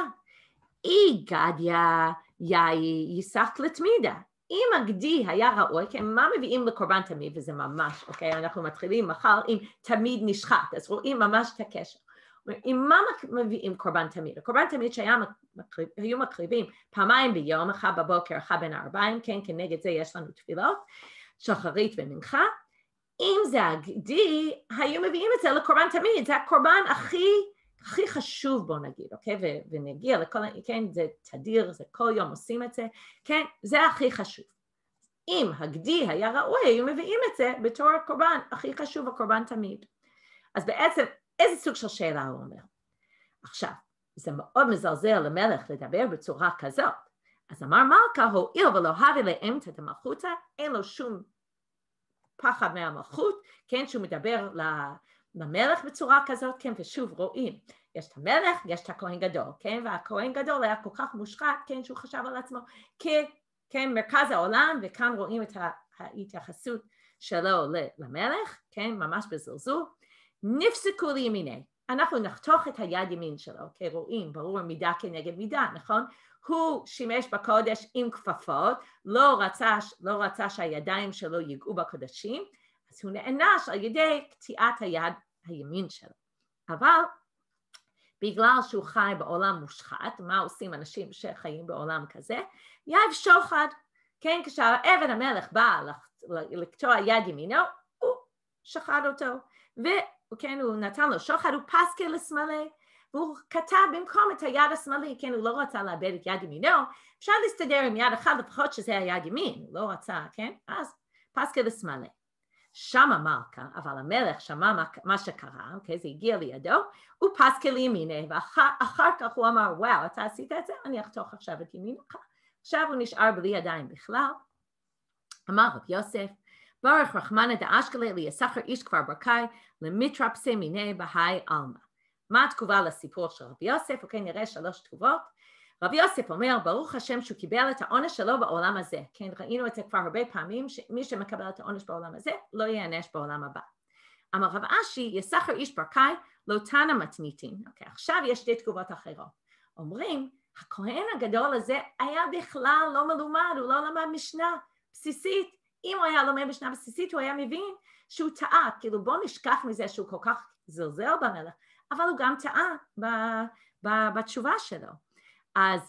אי גדיה יאי יסק לתמידה. אם הגדי היה ראוי, כן, מה מביאים לקורבן תמיד, וזה ממש, אוקיי, אנחנו מתחילים מחר עם תמיד נשחט, אז רואים ממש את הקשר. עם מה מביאים קורבן תמיד? הקורבן תמיד שהיו מקריבים פעמיים ביום, אחד בבוקר, אחד בין הארבעים, כן, כנגד זה יש לנו תפילות, שחרית ומנחה. אם זה הגדי, היו מביאים את זה לקורבן תמיד, זה הקורבן הכי הכי חשוב בוא נגיד, אוקיי, ו- ונגיע לכל, כן, זה תדיר, זה כל יום עושים את זה, כן, זה הכי חשוב. אם הגדי היה ראוי, היו מביאים את זה בתור הקורבן, הכי חשוב הקורבן תמיד. אז בעצם, איזה סוג של שאלה הוא אומר? עכשיו, זה מאוד מזלזל למלך לדבר בצורה כזאת. אז אמר מלכה, הואיל ולא הביא לאמת את המלכותה, אין לו שום פחד מהמלכות, כן, שהוא מדבר ל... למלך בצורה כזאת, כן, ושוב רואים, יש את המלך, יש את הכהן גדול, כן, והכהן גדול היה כל כך מושחת, כן, שהוא חשב על עצמו, כן, כן, מרכז העולם, וכאן רואים את ההתייחסות שלו למלך, כן, ממש בזלזול, נפסקו לימיני, אנחנו נחתוך את היד ימין שלו, כן, רואים, ברור מידה כנגד מידה, נכון? הוא שימש בקודש עם כפפות, לא רצה, לא רצה שהידיים שלו ייגעו בקודשים, אז הוא נענש על ידי קטיעת היד הימין שלו. אבל בגלל שהוא חי בעולם מושחת, מה עושים אנשים שחיים בעולם כזה? יד שוחד, כן, כשהעבד המלך בא לקטוע יד ימינו, הוא שחד אותו, וכן, הוא נתן לו שוחד, הוא פסקה לשמאלי, והוא כתב במקום את היד השמאלי, כן, הוא לא רצה לאבד את יד ימינו, אפשר להסתדר עם יד אחד, לפחות שזה היד ימין, הוא לא רצה, כן, אז פסקה לשמאלי. שמה מלכה, אבל המלך שמע מה, מה שקרה, אוקיי, זה הגיע לידו, הוא פסקה לימיני, ואחר כך הוא אמר, וואו, אתה עשית את זה, אני אחתוך עכשיו את ימינך. עכשיו הוא נשאר בלי ידיים בכלל. אמר רב יוסף, ברך רחמנא דאשקלא ליששכר איש כפר ברקאי, למתרפסי מיני בהאי עלמא. מה התגובה לסיפור של רב יוסף? אוקיי, נראה שלוש תגובות. רב יוסף אומר, ברוך השם שהוא קיבל את העונש שלו בעולם הזה. כן, ראינו את זה כבר הרבה פעמים, שמי שמקבל את העונש בעולם הזה, לא ייענש בעולם הבא. אמר רב אשי, יששכר איש ברקאי, לא תנא מתניתין. אוקיי, עכשיו יש שתי תגובות אחרות. אומרים, הכהן הגדול הזה היה בכלל לא מלומד, הוא לא למד משנה בסיסית. אם הוא היה לומד משנה בסיסית, הוא היה מבין שהוא טעה. כאילו בוא נשכח מזה שהוא כל כך זלזל במלך, אבל הוא גם טעה ב- ב- בתשובה שלו. אז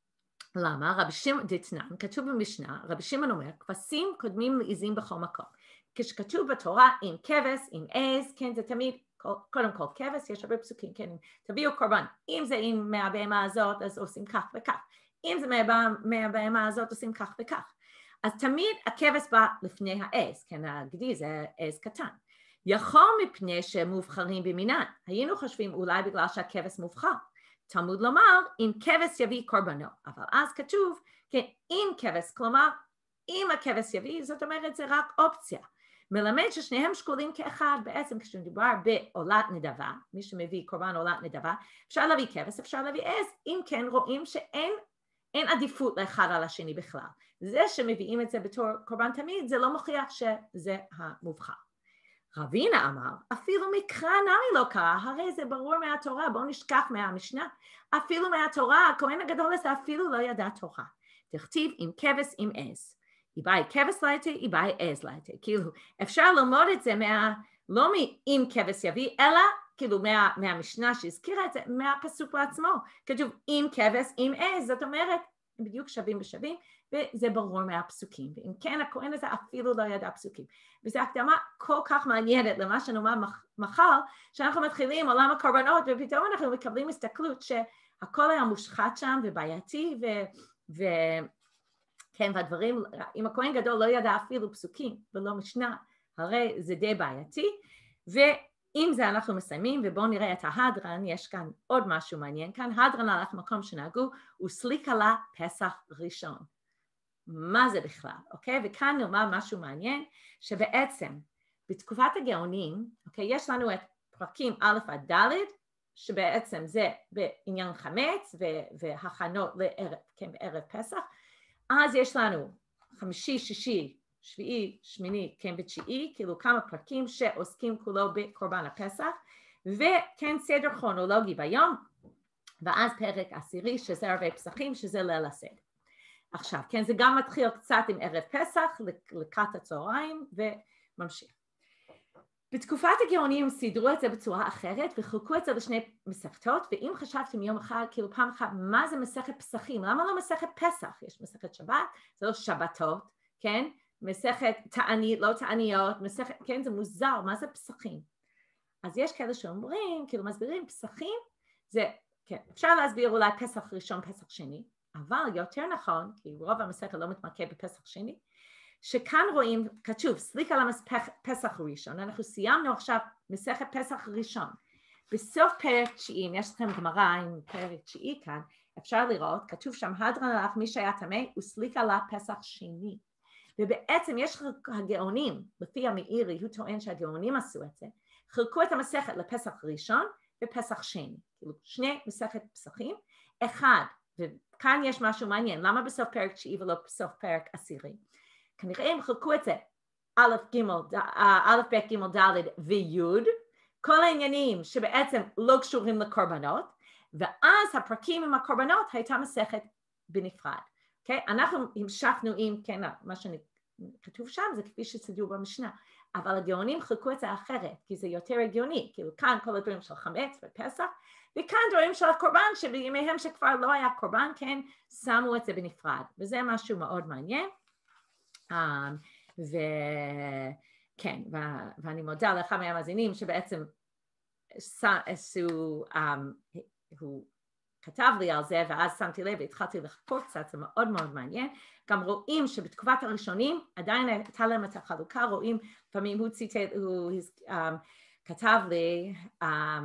למה? רבי שמעון דתנן, כתוב במשנה, רבי שמעון אומר, כבשים קודמים לעזים בכל מקום. כשכתוב בתורה עם כבש, עם עז, כן, זה תמיד קודם כל כבש, יש הרבה פסוקים, כן, תביאו קורבן, אם זה עם מהבהמה הזאת אז עושים כך וכך, אם זה מהבהמה הזאת עושים כך וכך, אז תמיד הכבש בא לפני העז, כן, הגדי זה עז קטן, יכול מפני שמובחרים במינן, היינו חושבים אולי בגלל שהכבש מובחר, תלמוד לומר אם כבש יביא קורבנו, אבל אז כתוב, כן, אם כבש, כלומר אם הכבש יביא, זאת אומרת זה רק אופציה, מלמד ששניהם שקולים כאחד, בעצם כשמדובר בעולת נדבה, מי שמביא קורבן עולת נדבה, אפשר להביא כבש, אפשר להביא עז, אם כן רואים שאין אין עדיפות לאחד על השני בכלל. זה שמביאים את זה בתור קורבן תמיד, זה לא מוכיח שזה המובחר. רבינה אמר, אפילו מקרא נמי לא קרא, הרי זה ברור מהתורה, בואו נשכח מהמשנה, אפילו מהתורה, הכהן הגדול הזה אפילו לא ידע תורה. תכתיב עם כבש עם עז. איבאי כבש להייתי, איבאי עז להייתי. כאילו, אפשר ללמוד את זה מה, לא מאם כבש יביא, אלא כאילו מה, מהמשנה שהזכירה את זה, מהפסוק בעצמו. כתוב אם כבש, אם עז, זאת אומרת, הם בדיוק שווים בשווים, וזה ברור מהפסוקים. ואם כן, הכהן הזה אפילו לא ידע פסוקים. וזו הקדמה כל כך מעניינת למה שנאמר מחר, שאנחנו מתחילים עולם הקורבנות, ופתאום אנחנו מקבלים הסתכלות שהכל היה מושחת שם ובעייתי, ו... ו כן, והדברים, אם הכהן גדול לא ידע אפילו פסוקים ולא משנה, הרי זה די בעייתי, ועם זה אנחנו מסיימים, ובואו נראה את ההדרן, יש כאן עוד משהו מעניין כאן, הדרן הלך מקום שנהגו, וסליקה לה פסח ראשון. מה זה בכלל, אוקיי? וכאן נאמר משהו מעניין, שבעצם בתקופת הגאונים, אוקיי, יש לנו את פרקים א' עד ד', שבעצם זה בעניין חמץ והכנות לערב, כן, בערב פסח, אז יש לנו חמישי, שישי, שביעי, שמיני, כן ותשיעי, כאילו כמה פרקים שעוסקים כולו בקורבן הפסח, וכן סדר כרונולוגי ביום, ואז פרק עשירי שזה ערבי פסחים, שזה ליל הסדר. עכשיו, כן, זה גם מתחיל קצת עם ערב פסח, לקראת הצהריים, וממשיך. בתקופת הגאונים סידרו את זה בצורה אחרת, וחילקו את זה לשני מסכתות, ואם חשבתם יום אחד, כאילו פעם אחת, מה זה מסכת פסחים? למה לא מסכת פסח? יש מסכת שבת, זה לא שבתות, כן? מסכת תענית, לא תעניות, מסכת, כן, זה מוזר, מה זה פסחים? אז יש כאלה שאומרים, כאילו מסבירים, פסחים, זה, כן, אפשר להסביר אולי פסח ראשון, פסח שני, אבל יותר נכון, כי רוב המסכת לא מתמקד בפסח שני, שכאן רואים, כתוב, סליקה לפסח ראשון, אנחנו סיימנו עכשיו מסכת פסח ראשון. בסוף פרק תשיעי, יש לכם גמרא עם פרק תשיעי כאן, אפשר לראות, כתוב שם, הדרן הלך מי שהיה טמא, וסליקה לפסח שני. ובעצם יש הגאונים, לפי המאירי, הוא טוען שהגאונים עשו את זה, חילקו את המסכת לפסח ראשון ופסח שני. כאילו, שני מסכת פסחים, אחד, וכאן יש משהו מעניין, למה בסוף פרק תשיעי ולא בסוף פרק עשירי? כנראה הם חלקו את זה, א' ג' א' ב' ג' ד' וי', כל העניינים שבעצם לא קשורים לקורבנות, ואז הפרקים עם הקורבנות הייתה מסכת בנפרד. Okay? אנחנו המשכנו עם, כן, מה שכתוב שם זה כפי שסדרו במשנה, אבל הגאונים חלקו את זה אחרת, כי זה יותר הגיוני, כאילו כאן כל הדברים של חמץ ופסח, וכאן דברים של הקורבן, שבימיהם שכבר לא היה קורבן, כן, שמו את זה בנפרד, וזה משהו מאוד מעניין. Um, וכן, ו- ואני מודה לאחד מהמאזינים שבעצם עשו, um, הוא כתב לי על זה, ואז שמתי לב והתחלתי לחקור קצת, זה מאוד מאוד מעניין. גם רואים שבתקופת הראשונים עדיין הייתה להם את החלוקה, רואים לפעמים הוא ציטט, הוא um, כתב לי um,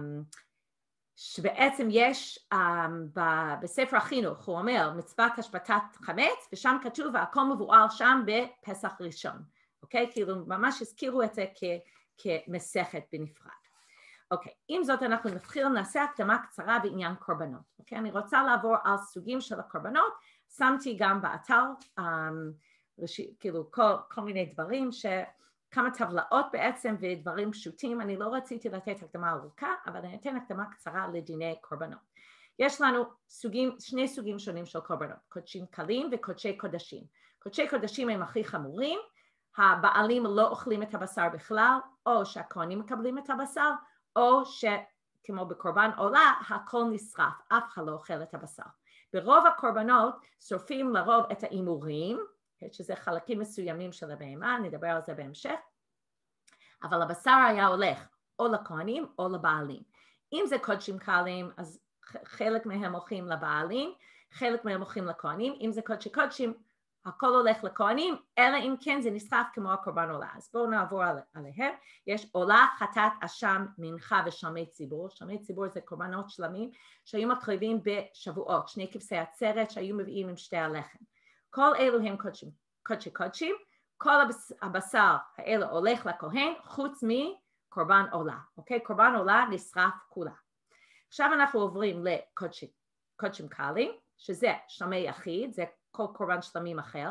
שבעצם יש um, ב- בספר החינוך, הוא אומר מצוות השבתת חמץ, ושם כתוב והכל מבואר שם בפסח ראשון, אוקיי? כאילו ממש הזכירו את זה כ- כמסכת בנפרד. אוקיי, עם זאת אנחנו נתחיל, נעשה הקדמה קצרה בעניין קורבנות, אוקיי? אני רוצה לעבור על סוגים של הקורבנות, שמתי גם באתר, um, רשי, כאילו כל, כל מיני דברים ש... כמה טבלאות בעצם ודברים פשוטים, אני לא רציתי לתת הקדמה ארוכה, אבל אני אתן הקדמה קצרה לדיני קורבנות. יש לנו סוגים, שני סוגים שונים של קורבנות, קודשים קלים וקודשי קודשים. קודשי קודשים הם הכי חמורים, הבעלים לא אוכלים את הבשר בכלל, או שהכהנים מקבלים את הבשר, או שכמו בקורבן עולה, הכל נשרף, אף אחד לא אוכל את הבשר. ברוב הקורבנות שורפים לרוב את האימורים, שזה חלקים מסוימים של הבהמה, נדבר על זה בהמשך, אבל הבשר היה הולך או לכהנים או לבעלים. אם זה קודשים קלים, אז חלק מהם הולכים לבעלים, חלק מהם הולכים לכהנים, אם זה קודשי קודשים, הכל הולך לכהנים, אלא אם כן זה נסחף כמו הקורבן עולה. אז בואו נעבור עליהם. יש עולה, חטאת, אשם, מנחה ושלמי ציבור. שלמי ציבור זה קורבנות שלמים שהיו מקריבים בשבועות, שני כבשי עצרת שהיו מביאים עם שתי הלחם. כל אלו הם קודשים, קודשי קודשים, כל הבשר האלה הולך לכהן, חוץ מקורבן עולה. אוקיי? קורבן עולה נשרף כולה. עכשיו אנחנו עוברים לקודשים קלים, שזה שלמי יחיד, זה כל קורבן שלמים אחר,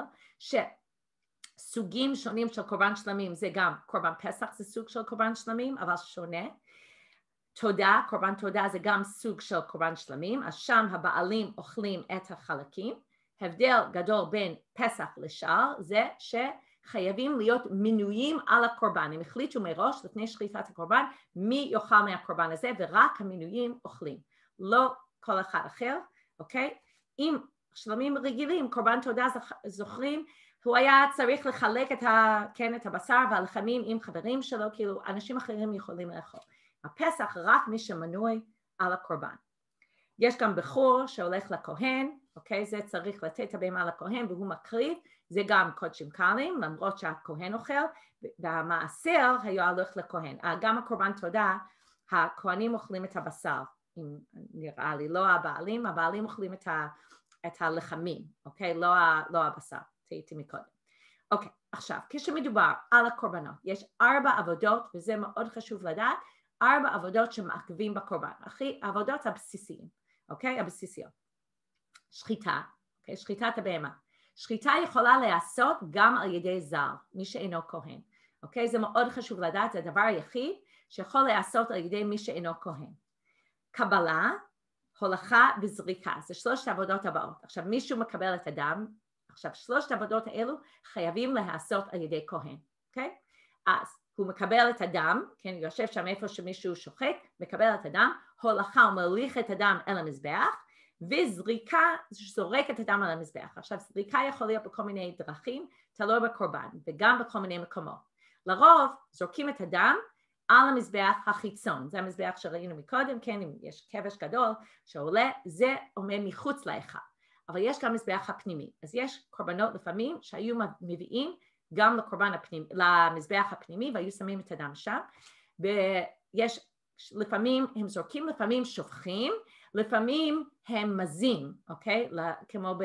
שסוגים שונים של קורבן שלמים זה גם קורבן פסח, זה סוג של קורבן שלמים, אבל שונה. תודה, קורבן תודה זה גם סוג של קורבן שלמים, אז שם הבעלים אוכלים את החלקים. הבדל גדול בין פסח לשאר זה שחייבים להיות מנויים על הקורבן. הם החליטו מראש לפני שחיטת הקורבן מי יאכל מהקורבן הזה, ורק המנויים אוכלים, לא כל אחד אחר, אוקיי? אם שלמים רגילים, קורבן תודה זוכרים, הוא היה צריך לחלק את, ה, כן, את הבשר והלחמים עם חברים שלו, כאילו אנשים אחרים יכולים לאכול. הפסח רק מי שמנוי על הקורבן. יש גם בחור שהולך לכהן, אוקיי, זה צריך לתת הבהמה לכהן והוא מקריב, זה גם קודשים קלים, למרות שהכהן אוכל, והמעשר היה הולך לכהן. גם הקורבן תודה, הכהנים אוכלים את הבשר, אם נראה לי, לא הבעלים, הבעלים אוכלים את ה... את הלחמים, אוקיי? לא, לא הבשר, תהייתי מקודם. אוקיי, עכשיו, כשמדובר על הקורבנות, יש ארבע עבודות, וזה מאוד חשוב לדעת, ארבע עבודות שמעכבים בקורבן, הכי העבודות הבסיסיים, אוקיי? הבסיסיות. שחיטה, אוקיי? שחיטת הבהמה. שחיטה יכולה להיעשות גם על ידי זר, מי שאינו כהן, אוקיי? זה מאוד חשוב לדעת, זה הדבר היחיד שיכול להיעשות על ידי מי שאינו כהן. קבלה, הולכה וזריקה, זה שלושת העבודות הבאות. עכשיו מישהו מקבל את הדם, עכשיו שלושת העבודות האלו חייבים להיעשות על ידי כהן, אוקיי? אז הוא מקבל את הדם, כן, יושב שם איפה שמישהו שוחק, מקבל את הדם, הולכה ומוליך את הדם אל המזבח, וזריקה זורק את הדם על המזבח. עכשיו זריקה יכול להיות בכל מיני דרכים, תלוי בקורבן, וגם בכל מיני מקומות. לרוב זורקים את הדם, על המזבח החיצון, זה המזבח שראינו מקודם, כן, אם יש כבש גדול שעולה, זה עומד מחוץ להיכל, אבל יש גם מזבח הפנימי, אז יש קורבנות לפעמים שהיו מביאים גם לקורבן הפנימי, למזבח הפנימי, והיו שמים את הדם שם, ויש לפעמים הם זורקים, לפעמים שופכים, לפעמים הם מזים, אוקיי, כמו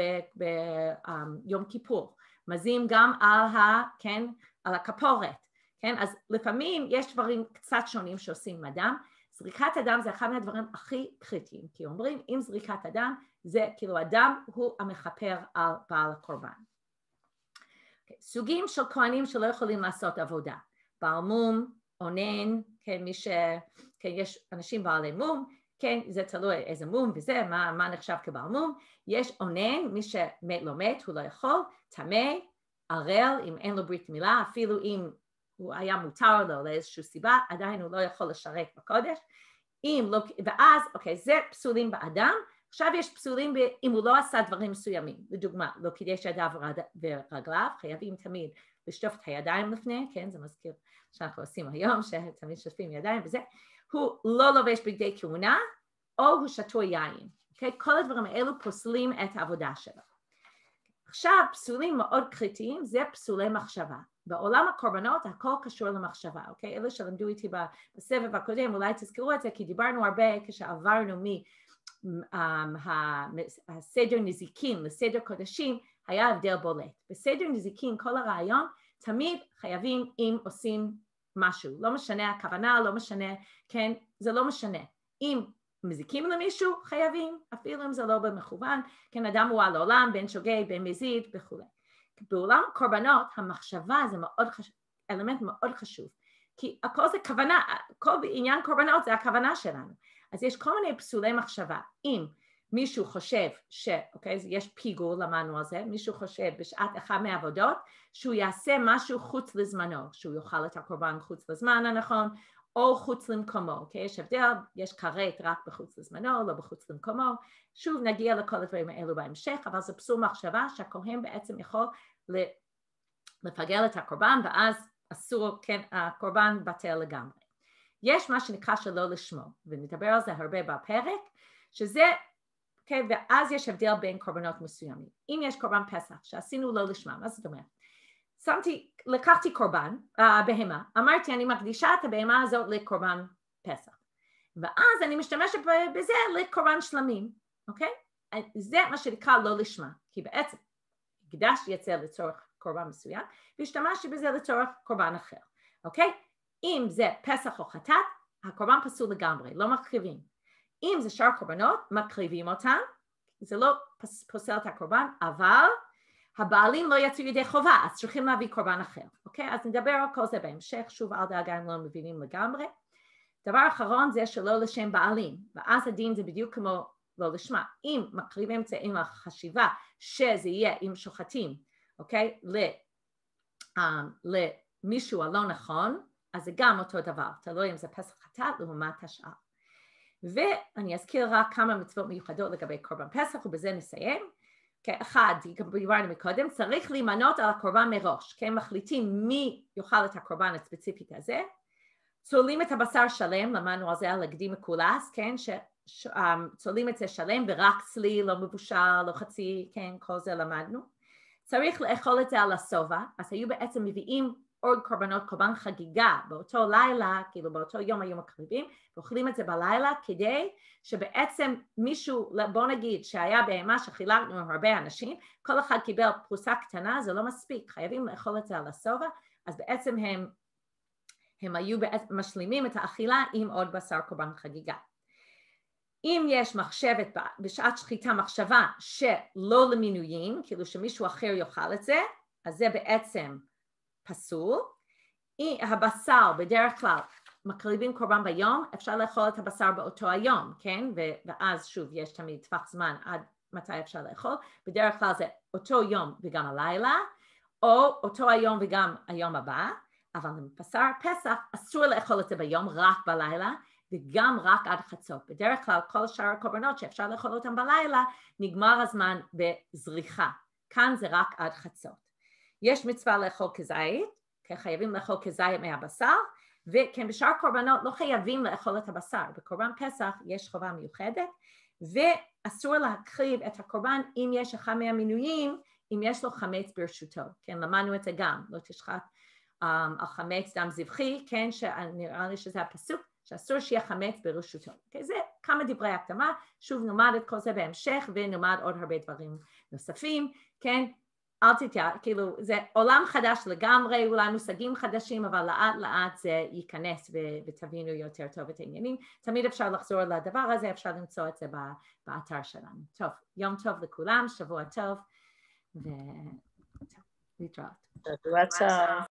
ביום כיפור, מזים גם על ה, כן, על הכפורת, כן, אז לפעמים יש דברים קצת שונים שעושים עם הדם. זריקת הדם זה אחד מהדברים הכי קריטיים, כי אומרים אם זריקת הדם זה כאילו הדם הוא המכפר על בעל הקורבן. Okay. סוגים של כהנים שלא יכולים לעשות עבודה, בעל מום, אונן, כן, מי ש... כן, יש אנשים בעלי מום, כן, זה תלוי איזה מום וזה, מה, מה נחשב כבעל מום, יש אונן, מי שמת לא מת, הוא לא יכול, טמא, ערל, אם אין לו ברית מילה, אפילו אם הוא היה מותר לו לאיזושהי סיבה, עדיין הוא לא יכול לשרת בקודש, אם לא, ואז, אוקיי, זה פסולים באדם, עכשיו יש פסולים אם הוא לא עשה דברים מסוימים, לדוגמה, לא קידש ידיו ורגליו, חייבים תמיד לשטוף את הידיים לפני, כן, זה מזכיר שאנחנו עושים היום, שתמיד שטפים ידיים וזה, הוא לא לובש בגדי כהונה, או הוא שתוי יין, אוקיי, כל הדברים האלו פוסלים את העבודה שלו. עכשיו, פסולים מאוד קריטיים, זה פסולי מחשבה. בעולם הקורבנות הכל קשור למחשבה, אוקיי? אלה שלמדו איתי בסבב הקודם, אולי תזכרו את זה, כי דיברנו הרבה כשעברנו מהסדר נזיקין לסדר קודשים, היה הבדל בולט. בסדר נזיקין כל הרעיון, תמיד חייבים אם עושים משהו, לא משנה הכוונה, לא משנה, כן, זה לא משנה. אם מזיקים למישהו, חייבים, אפילו אם זה לא במכוון, כן, אדם הוא על העולם, בין שוגג, בין מזיד וכו'. בעולם קורבנות, המחשבה זה מאוד חשוב, אלמנט מאוד חשוב, כי הכל זה כוונה, כל עניין קורבנות זה הכוונה שלנו, אז יש כל מיני פסולי מחשבה, אם מישהו חושב ש, אוקיי, יש פיגור, למדנו על זה, מישהו חושב בשעת אחד מהעבודות, שהוא יעשה משהו חוץ לזמנו, שהוא יאכל את הקורבן חוץ לזמן הנכון, או חוץ למקומו, אוקיי, יש הבדל, יש כרת רק בחוץ לזמנו, לא בחוץ למקומו, שוב נגיע לכל הדברים האלו בהמשך, אבל זה פסול מחשבה שהכהן בעצם יכול לפגל את הקורבן, ואז אסור, כן, הקורבן בטל לגמרי. יש מה שנקרא שלא לשמו, ונדבר על זה הרבה בפרק, שזה, okay, ואז יש הבדל בין קורבנות מסוימים. אם יש קורבן פסח שעשינו לא לשמה, מה זאת אומרת? שמתי, לקחתי קורבן, uh, בהמה, אמרתי אני מקדישה את הבהמה הזאת לקורבן פסח, ואז אני משתמשת בזה לקורבן שלמים, אוקיי? זה מה שנקרא לא לשמה, כי בעצם הקדשתי את זה לצורך קורבן מסוים, והשתמשתי בזה לצורך קורבן אחר, אוקיי? אם זה פסח או חטאת, הקורבן פסול לגמרי, לא מקריבים. אם זה שאר קורבנות, מקריבים אותם, זה לא פוסל את הקורבן, אבל הבעלים לא יצאו ידי חובה, אז צריכים להביא קורבן אחר, אוקיי? אז נדבר על כל זה בהמשך, שוב אל דאגה אם לא מבינים לגמרי. דבר אחרון זה שלא לשם בעלים, ואז הדין זה בדיוק כמו לא לשמה. אם מקריבים את זה עם החשיבה שזה יהיה עם שוחטים, אוקיי? למישהו הלא נכון, אז זה גם אותו דבר, תלוי אם זה פסח חטאת לעומת השאר. ואני אזכיר רק כמה מצוות מיוחדות לגבי קורבן פסח, ובזה נסיים. אחד, דיברנו מקודם, צריך להימנות על הקורבן מראש, כן? מחליטים מי יאכל את הקורבן הספציפית הזה, צולעים את הבשר שלם, למדנו על זה על הגדי מקולס, כן? שצולעים את זה שלם ורק צלי, לא מבושל, לא חצי, כן? כל זה למדנו. צריך לאכול את זה על הסובה, אז היו בעצם מביאים עוד קורבנות, קורבן חגיגה, באותו לילה, כאילו באותו יום היו מקריבים, ואוכלים את זה בלילה כדי שבעצם מישהו, בוא נגיד שהיה בהמה שחילקנו עם הרבה אנשים, כל אחד קיבל פרוסה קטנה, זה לא מספיק, חייבים לאכול את זה על הסובה, אז בעצם הם, הם היו משלימים את האכילה עם עוד בשר קורבן חגיגה. אם יש מחשבת בשעת שחיטה מחשבה שלא למינויים, כאילו שמישהו אחר יאכל את זה, אז זה בעצם פסול. הבשר בדרך כלל מקריבים קורבן ביום, אפשר לאכול את הבשר באותו היום, כן? ואז שוב יש תמיד טווח זמן עד מתי אפשר לאכול, בדרך כלל זה אותו יום וגם הלילה, או אותו היום וגם היום הבא, אבל בבשר פסח אסור לאכול את זה ביום, רק בלילה, וגם רק עד חצות. בדרך כלל כל שאר הקורבנות שאפשר לאכול אותם בלילה, נגמר הזמן בזריחה. כאן זה רק עד חצות. יש מצווה לאכול כזית, כי חייבים לאכול כזית מהבשר, וכן בשאר קורבנות לא חייבים לאכול את הבשר. בקורבן פסח יש חובה מיוחדת, ואסור להקריב את הקורבן אם יש אחד מהמינויים, אם יש לו חמץ ברשותו. כן, למדנו את זה גם, לא תשחט um, על חמץ דם זבחי, כן, שנראה לי שזה הפסוק, שאסור שיהיה חמץ ברשותו. Okay, זה כמה דברי הקדמה, שוב נלמד את כל זה בהמשך, ונלמד עוד הרבה דברים נוספים, כן, אל תתיה, כאילו זה עולם חדש לגמרי, אולי מושגים חדשים, אבל לאט לאט זה ייכנס ותבינו יותר טוב את העניינים. תמיד אפשר לחזור לדבר הזה, אפשר למצוא את זה באתר שלנו. טוב, יום טוב לכולם, שבוע טוב, ולהתראות. שבוע טוב.